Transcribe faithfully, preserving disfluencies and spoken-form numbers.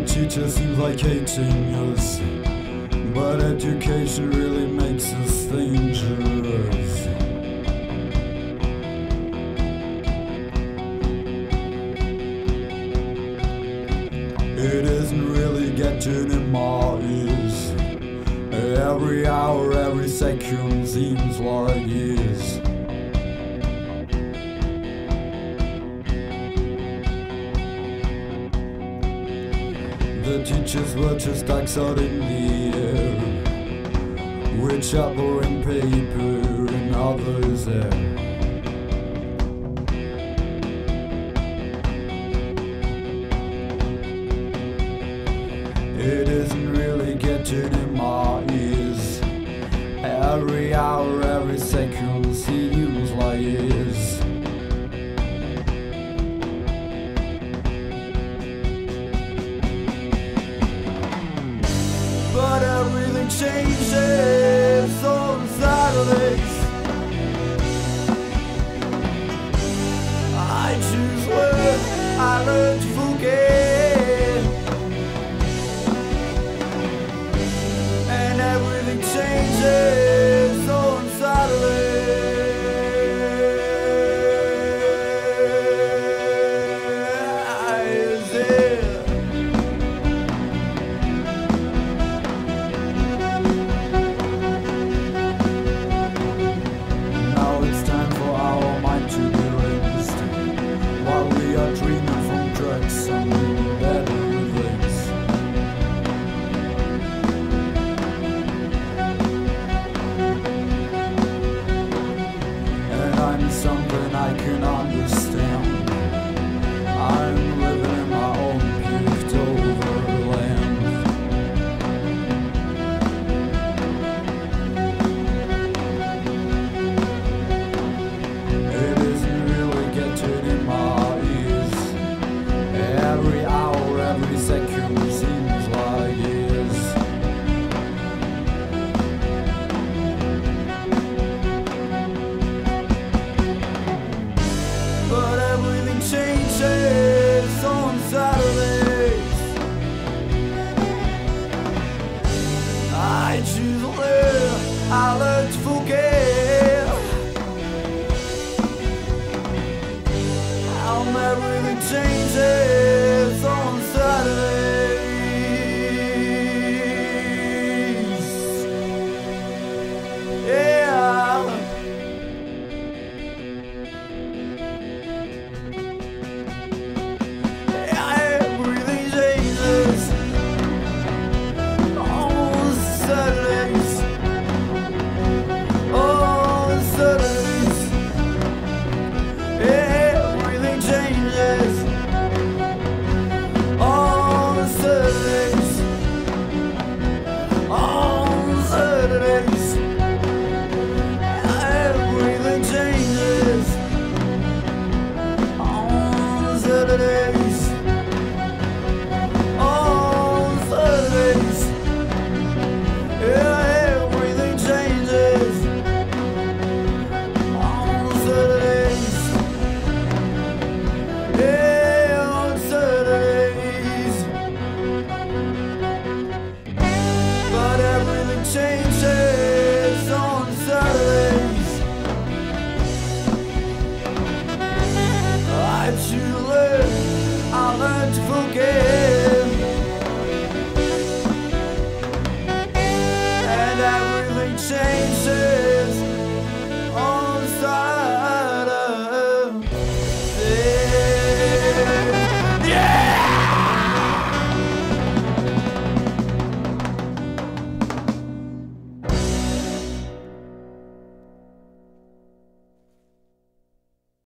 teacher seems like hating us, but education really makes us dangerous. It isn't really getting in my ears. Every hour, every second seems like years. The teachers were just like out in the air, with chalkboard and paper and others there. It isn't really getting in my ears. Every hour, every second seems like years. But everything changes on Saturdays. I choose where I learned